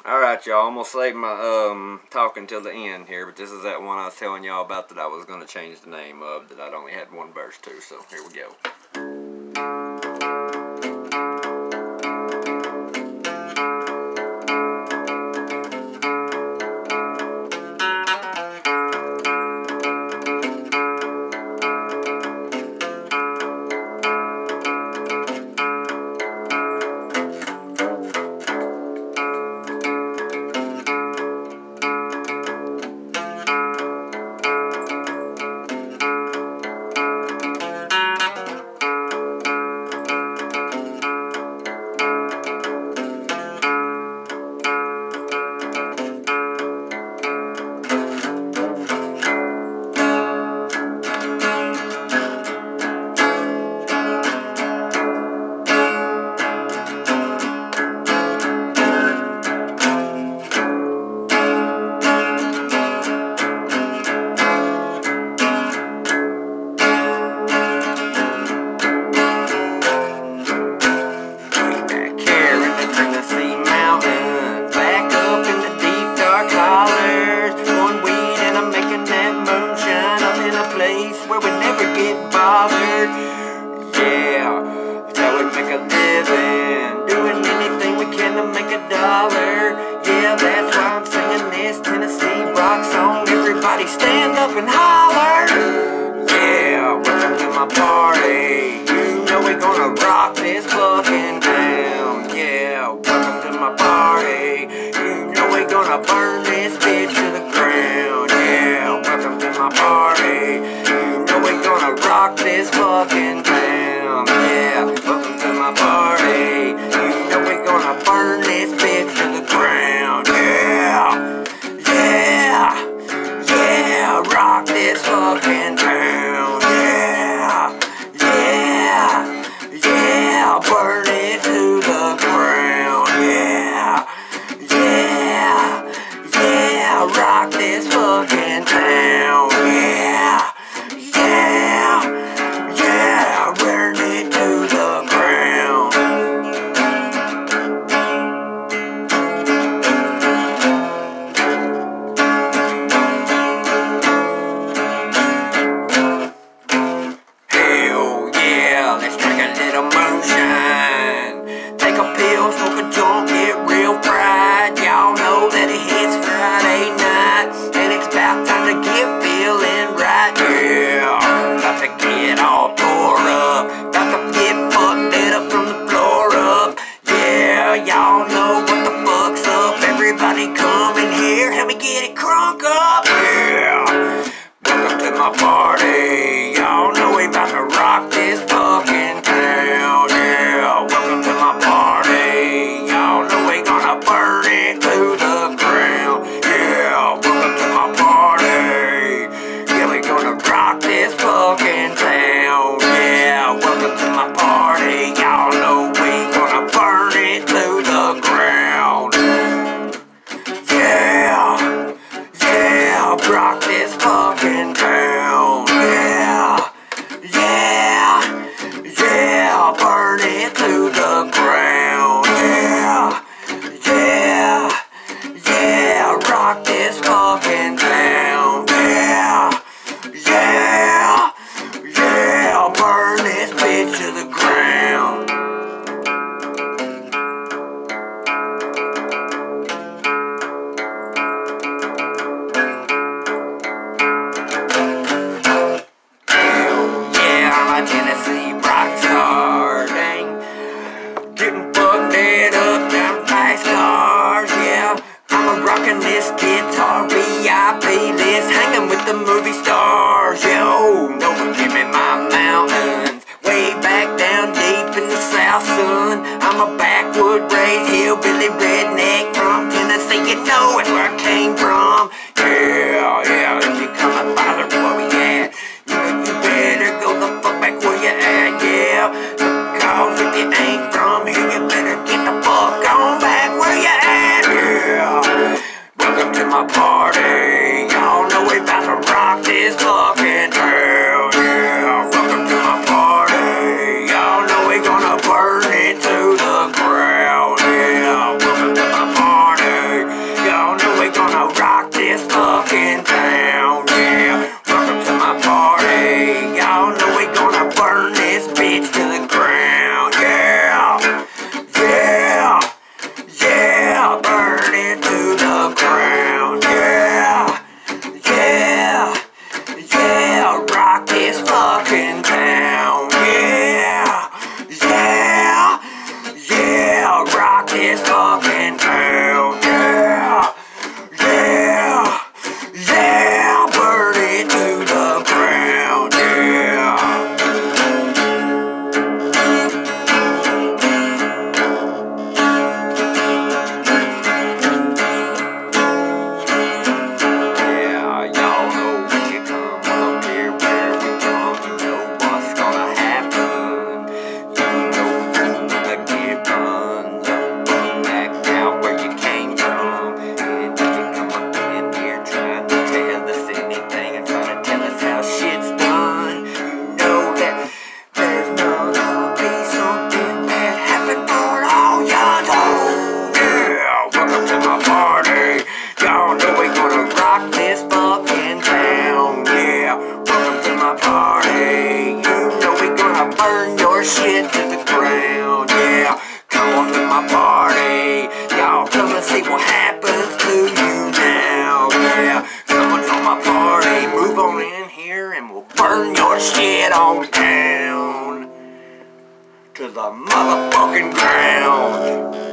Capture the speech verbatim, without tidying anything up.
Alright, y'all, I'm going to save my um, talking till the end here, but this is that one I was telling y'all about that I was going to change the name of, that I'd only had one verse to, so here we go. Where we never get bothered. Yeah, that's how we make a living, doing anything we can to make a dollar. Yeah, that's why I'm singing this Tennessee rock song. Everybody stand up and holler. Yeah, welcome to my party. You know we're gonna rock this fucking town. Yeah, welcome to my party. You know we're gonna burn this bitch to the ground. Yeah, welcome to my party. Rock this fucking town, yeah. Welcome to my party. You know we're gonna burn this bitch to the ground, yeah. Yeah, yeah. Rock this fucking town, yeah. Yeah, yeah. Burn it to the ground, yeah. Yeah, yeah. Rock this fucking town, yeah. Y'all know what the fuck's up. Everybody come in here, help me get it crunk up. Yeah, welcome to my party. Y'all know we about to rock this fucking town. Yeah, welcome to my party. Y'all know we gonna burn it to the ground. Yeah, welcome to my party. Yeah, we gonna rock this fucking town. Yeah, welcome to my party. Y'all know we gonna burn it to the ground. Yeah, yeah, rock this fucking town. Yeah, yeah, yeah, burn it to the ground. Yeah, yeah, yeah, rock this fucking town. Yeah, yeah, yeah, burn this bitch to the ground. Tennessee rock star, dang. Getting fucked it up down fast cars, yeah. I'm a rockin' this guitar, V I P list, hanging with the movie stars, yo. No one give me my mountains, way back down deep in the south, son. I'm a backwood raised hillbilly redneck from Tennessee, you know it's where I came from. Yeah, yeah, if you come up bother where we at, you, you better go the fuck back where you at, yeah. Cause if you ain't from here, you better get the fuck on back where you at, yeah. Welcome to my party. Y'all know we about to rock this fucking town, yeah. Welcome to my party. Y'all know we gonna burn it to the ground, yeah. Welcome to my party. it to the ground. Yeah, yeah, yeah, rock this fucking town. Yeah, yeah, yeah, rock this fucking town. Yeah, yeah, yeah, burn it to the ground. Yeah. Burn your shit to the ground, yeah. Come on to my party, y'all come and see what happens to you now, yeah. Come on to my party, move on in here and we'll burn your shit on down to the motherfucking ground.